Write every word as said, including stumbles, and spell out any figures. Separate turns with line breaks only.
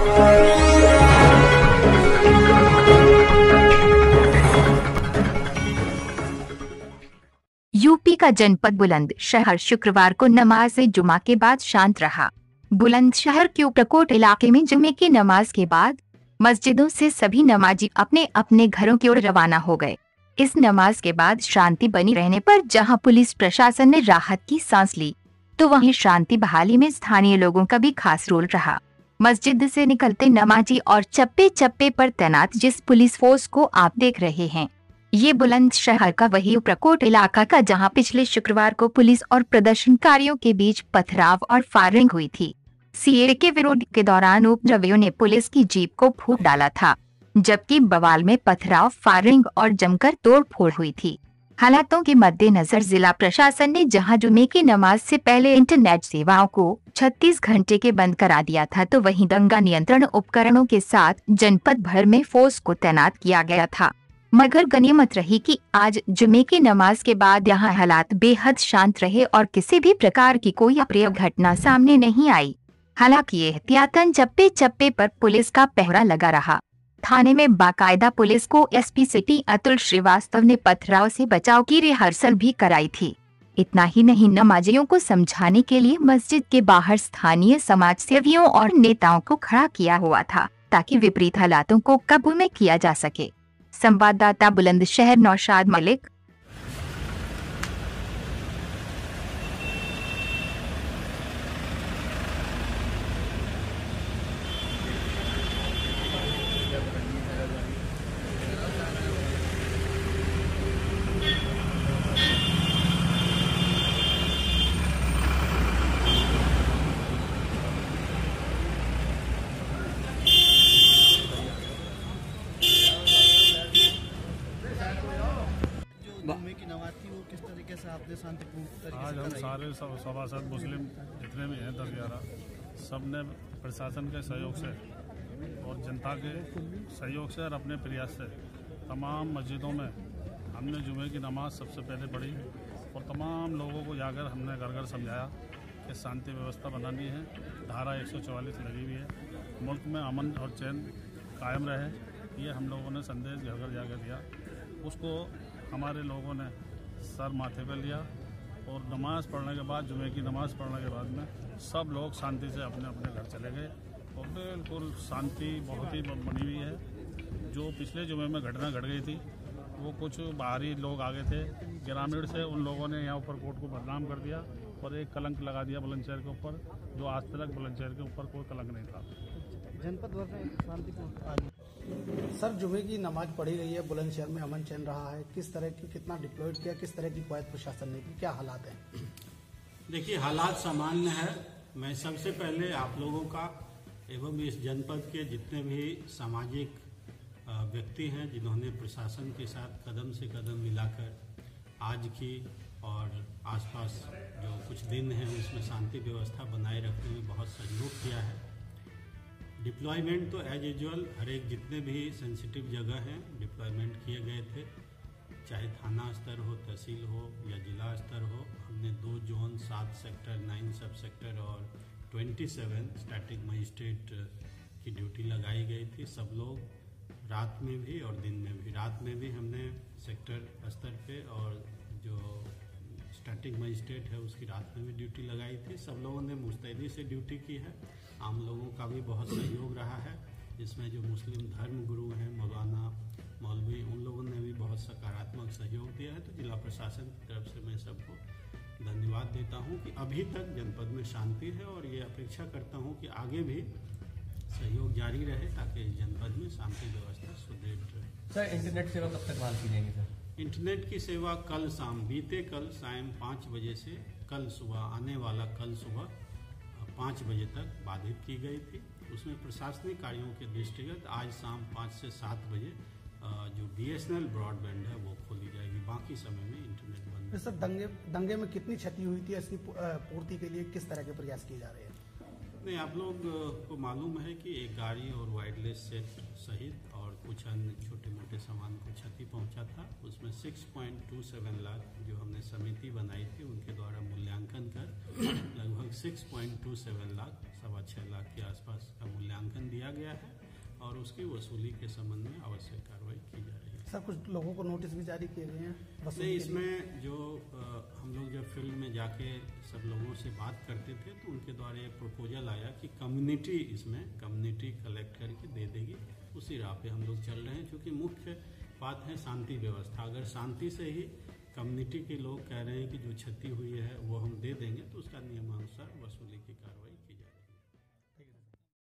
UP का जनपद बुलंदशहर शुक्रवार को नमाज जुमा के बाद शांत रहा। बुलंदशहर के उपरकोट इलाके में जुमे की नमाज के बाद मस्जिदों से सभी नमाजी अपने अपने घरों की ओर रवाना हो गए। इस नमाज के बाद शांति बनी रहने पर जहां पुलिस प्रशासन ने राहत की सांस ली, तो वहीं शांति बहाली में स्थानीय लोगों का भी खास रोल रहा। मस्जिद से निकलते नमाजी और चप्पे चप्पे पर तैनात जिस पुलिस फोर्स को आप देख रहे हैं, ये बुलंदशहर का वही उपरकोट इलाका का जहां पिछले शुक्रवार को पुलिस और प्रदर्शनकारियों के बीच पथराव और फायरिंग हुई थी। सीएए के विरोध के दौरान उपद्रवियों ने पुलिस की जीप को फूंक डाला था, जबकि बवाल में पथराव, फायरिंग और जमकर तोड़फोड़ हुई थी। हालातों के मद्देनजर जिला प्रशासन ने जहां जुमे की नमाज से पहले इंटरनेट सेवाओं को छत्तीस घंटे के बंद करा दिया था, तो वहीं दंगा नियंत्रण उपकरणों के साथ जनपद भर में फोर्स को तैनात किया गया था। मगर गनीमत रही कि आज जुमे की नमाज के बाद यहाँ हालात बेहद शांत रहे और किसी भी प्रकार की कोई अप्रिय घटना सामने नहीं आई। हालांकि एहतियातन चप्पे चप्पे पर पुलिस का पहरा लगा रहा। थाने में बाकायदा पुलिस को एसपी सिटी अतुल श्रीवास्तव ने पथराव से बचाव की रिहर्सल भी कराई थी। इतना ही नहीं, नमाजियों को समझाने के लिए मस्जिद के बाहर स्थानीय समाज सेवियों और नेताओं को खड़ा किया हुआ था, ताकि विपरीत हालातों को काबू में किया जा सके। संवाददाता बुलंदशहर नौशाद मलिक।
जुम्मे की नमाज थी वो किस तरीके से आपने शांतिपूर्ण तरीके
आज
से
हम
कराई?
सारे सब सभासद मुस्लिम जितने भी हैं दस ग्यारह सब ने प्रशासन के सहयोग से और जनता के सहयोग से और अपने प्रयास से तमाम मस्जिदों में हमने जुमे की नमाज सबसे पहले पढ़ी और तमाम लोगों को जाकर हमने घर घर समझाया कि शांति व्यवस्था बनानी है। धारा एक सौ चौवालीस लगी हुई है, मुल्क में अमन और चैन कायम रहे, ये हम लोगों ने संदेश घर घर जाकर दिया। उसको हमारे लोगों ने सर माथे पर लिया और नमाज पढ़ने के बाद, जुमे की नमाज पढ़ने के बाद में सब लोग शांति से अपने अपने घर चले गए और बिल्कुल शांति बहुत ही बनी हुई है। जो पिछले जुमे में घटना घट गई थी, वो कुछ बाहरी लोग आ गए थे ग्रामीण से, उन लोगों ने यहाँ ऊपर कोर्ट को बदनाम कर दिया और एक कलंक लगा दिया बुलंदशहर के ऊपर, जो आज तक बुलंदशहर के ऊपर कोई कलंक नहीं था।
जनपद भर में शांतिपूर्ण सर जुमे की नमाज पढ़ी गई है, बुलंदशहर में अमन चैन रहा है, किस तरह की कितना डिप्लॉयड किया, किस तरह की क्वायत प्रशासन ने की, क्या हालात हैं?
देखिए, हालात सामान्य है। मैं सबसे पहले आप लोगों का एवं इस जनपद के जितने भी सामाजिक व्यक्ति हैं जिन्होंने प्रशासन के साथ कदम से कदम मिलाकर आज की और आसपास जो कुछ दिन हैं उसमें शांति व्यवस्था बनाए रखने में बहुत सहयोग किया है। डिप्लॉयमेंट तो एज यूजुअल हर एक जितने भी सेंसिटिव जगह हैं डिप्लॉयमेंट किए गए थे, चाहे थाना स्तर हो, तहसील हो या जिला स्तर हो। हमने दो जोन, सात सेक्टर, नाइन सब सेक्टर और सत्ताईस स्टैटिक मजिस्ट्रेट की ड्यूटी लगाई गई थी। सब लोग रात में भी और दिन में भी, रात में भी हमने सेक्टर स्तर पे और जो स्टैटिक मजिस्ट्रेट है उसकी रात में भी ड्यूटी लगाई थी। सब लोगों ने मुस्तैदी से ड्यूटी की है। आम लोगों का भी बहुत सहयोग रहा है, जिसमें जो मुस्लिम धर्म गुरु हैं, मौलाना, मौलवी, उन लोगों ने भी बहुत सकारात्मक सहयोग दिया है। तो जिला प्रशासन की तरफ से मैं सबको धन्यवाद देता हूं कि अभी तक जनपद में शांति है और ये अपेक्षा करता हूं कि आगे भी सहयोग जारी रहे ताकि इस जनपद में शांति व्यवस्था सुदृढ़ रहे।
सर, इंटरनेट सेवा कब तक बहाल की जाएगी सर?
इंटरनेट की सेवा कल शाम, बीते कल सायं पाँच बजे से कल सुबह, आने वाला कल सुबह पाँच बजे तक बाधित की गई थी। उसमें प्रशासनिक कार्यों के दृष्टिगत आज शाम पाँच से सात बजे जो बीएसएनएल ब्रॉडबैंड है वो खोली जाएगी। बाकी समय में इंटरनेट बंद है।
सर, दंगे दंगे में कितनी क्षति हुई थी, इसकी पूर्ति के लिए किस तरह के प्रयास किए जा रहे हैं?
नहीं, आप लोग को मालूम है कि एक गाड़ी और वायरलेस सेट सहित और कुछ अन्य छोटे मोटे सामान को क्षति पहुंचा था। उसमें छह पॉइंट दो सात लाख जो हमने समिति बनाई थी उनके द्वारा मूल्यांकन कर लगभग छह पॉइंट दो सात लाख, सवा छः लाख के आसपास का मूल्यांकन दिया किया गया है और उसकी वसूली के संबंध में आवश्यक कार्रवाई की जा रही है।
सर कुछ लोगों को नोटिस भी जारी किए गए हैं वसूली
नहीं,
के लिए?
इसमें जो आ, हम लोग जब फील्ड में जाके सब लोगों से बात करते थे तो उनके द्वारा एक प्रपोजल आया कि कम्युनिटी इसमें कम्युनिटी कलेक्ट करके दे देगी, उसी राह पे हम लोग चल रहे हैं। क्योंकि मुख्य बात है शांति व्यवस्था। अगर शांति से ही कम्युनिटी के लोग कह रहे हैं कि जो क्षति हुई है वो हम दे देंगे तो उसका नियमानुसार वसूली की कार्रवाई